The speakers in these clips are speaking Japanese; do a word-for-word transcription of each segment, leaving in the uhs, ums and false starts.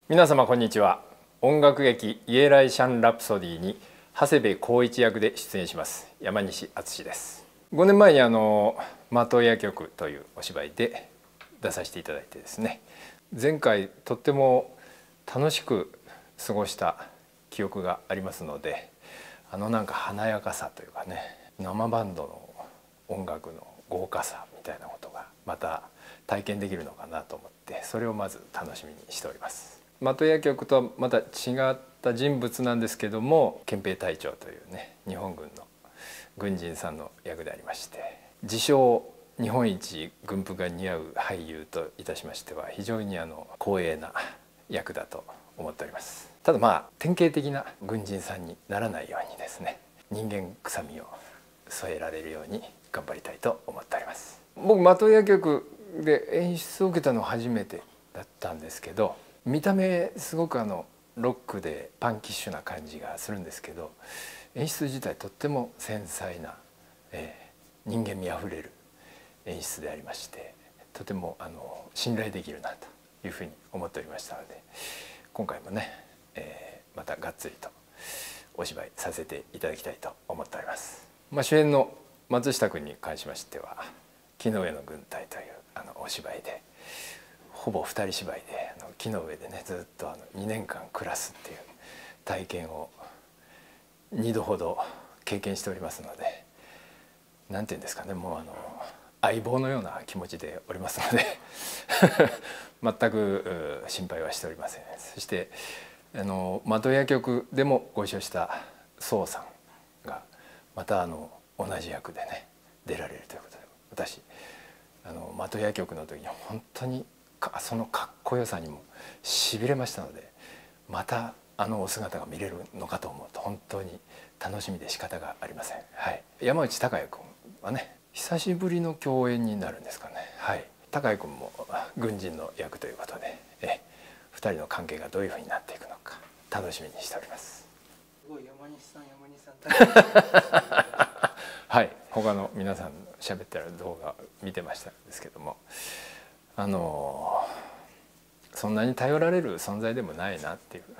皆様こんにちは。音楽劇イエライシャン・ラプソディに長谷部浩一役で出演します山西敦です。ごねんまえにあの的屋曲というお芝居で出させていただいてですね、前回とっても楽しく過ごした記憶がありますので、あのなんか華やかさというかね、生バンドの音楽の豪華さみたいなことがまた体験できるのかなと思って、それをまず楽しみにしております。的屋局とはまた違った人物なんですけども、憲兵隊長というね、日本軍の軍人さんの役でありまして、自称日本一軍服が似合う俳優といたしましては非常にあの光栄な役だと思っております。ただまあ典型的な軍人さんにならないようにですね、人間臭みを添えられるように頑張りたいと思っております。僕的屋局で演出を受けたのは初めてだったんですけど、見た目すごくあのロックでパンキッシュな感じがするんですけど、演出自体とっても繊細な、えー、人間味あふれる演出でありまして、とてもあの信頼できるなというふうに思っておりましたので、今回もね、えー、またがっつりとお芝居させていただきたいと思っております。まあ、主演の松下君に関しましては「木の上の軍隊」というあのお芝居で、ほぼ二人芝居であの木の上でねずっとあのにねんかん暮らすっていう体験をにどほど経験しておりますので、なんていうんですかね、もうあの相棒のような気持ちでおりますので全く心配はしておりません。そしてあの的屋局でもご一緒した宋さんがまたあの同じ役でね出られるということで、私あの的屋局の時に本当にそのかっこよさにもしびれましたので、またあのお姿が見れるのかと思うと本当に楽しみで仕方がありません。はい、山内孝也君はね久しぶりの共演になるんですかね。はい、孝也君も軍人の役ということで、えふたりの関係がどういうふうになっていくのか楽しみにしております。 すごい山西さん山西さんはい、他の皆さん喋ってる動画見てましたんですけども、あのそんなに頼られる存在でもないなっていう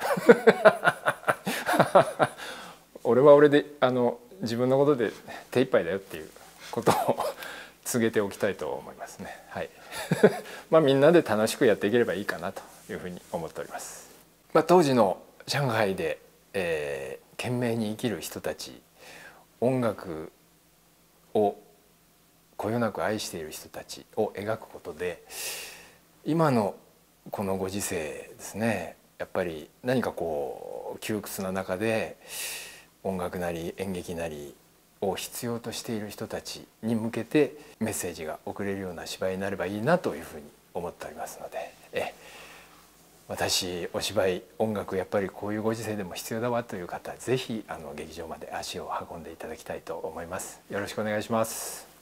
俺は俺であの自分のことで手一杯だよっていうことを告げておきたいと思いますね。はいまあみんなで楽しくやっていければいいかなというふうに思っております。まあ、当時の上海で、えー、懸命に生きる人たち、音楽をこよなく愛している人たちを描くことで、今のこのご時世ですね、やっぱり何かこう窮屈な中で音楽なり演劇なりを必要としている人たちに向けてメッセージが送れるような芝居になればいいなというふうに思っておりますので、え私お芝居音楽やっぱりこういうご時世でも必要だわという方、ぜひあの劇場まで足を運んでいただきたいと思います。よろしくお願いします。